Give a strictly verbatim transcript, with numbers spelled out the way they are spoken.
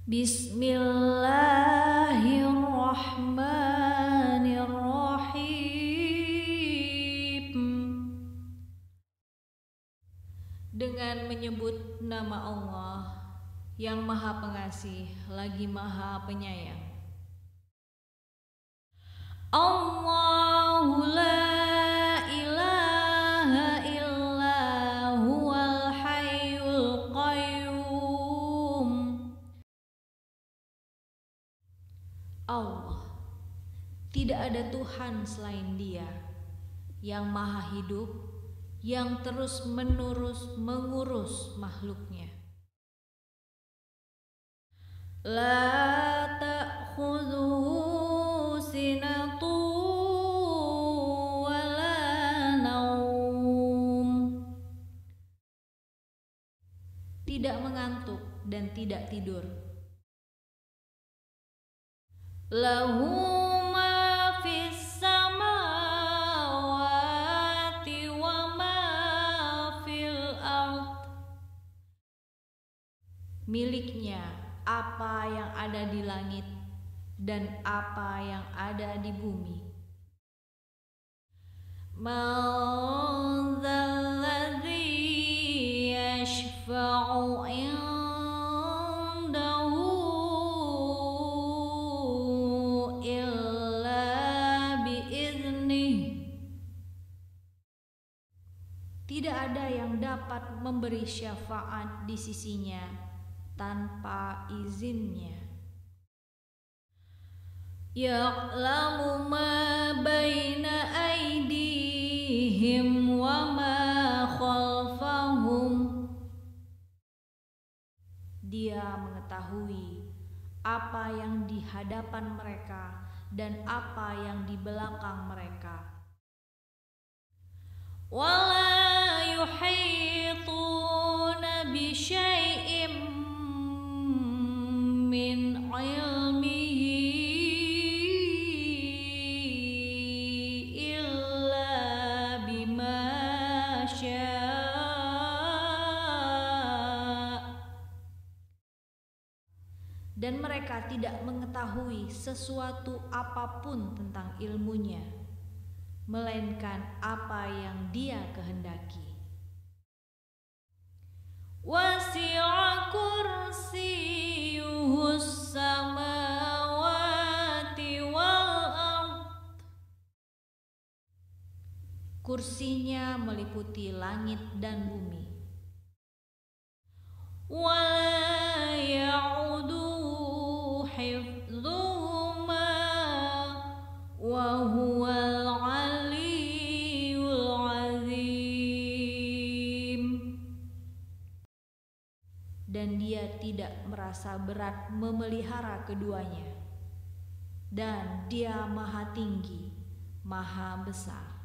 Bismillahirrahmanirrahim. Dengan menyebut nama Allah yang Maha Pengasih lagi Maha Penyayang. Allahu la ilaha illa huwal hayyul qayyum. Allah, tidak ada Tuhan selain Dia yang Maha Hidup, yang terus-menerus mengurus makhluknya. La ta'khudhuhu sinatu wa la naum. Tidak mengantuk dan tidak tidur. Lahu ma fis samawati wa ma fil ard. Miliknya apa yang ada di langit dan apa yang ada di bumi. Man dzalladzi yashfa'u indahu illa biiznih. Tidak ada yang dapat memberi syafaat di sisinya tanpa izinnya. Ya'lamu ma baina aydihim wa ma khalfahum. Dia mengetahui apa yang di hadapan mereka dan apa yang di belakang mereka. Wala yuhituna bi syai'im min ilmihi illa bima syaa. Dan mereka tidak mengetahui sesuatu apapun tentang ilmunya, melainkan apa yang Dia kehendaki. Wasi'a kursiyyuhus samawati wal ard. Kursinya meliputi langit dan bumi. Wala ya'uduhu hifdhuhuma wa huwal aliyyul azim. Dan Dia tidak merasa berat memelihara keduanya, dan Dia Maha Tinggi, Maha Besar.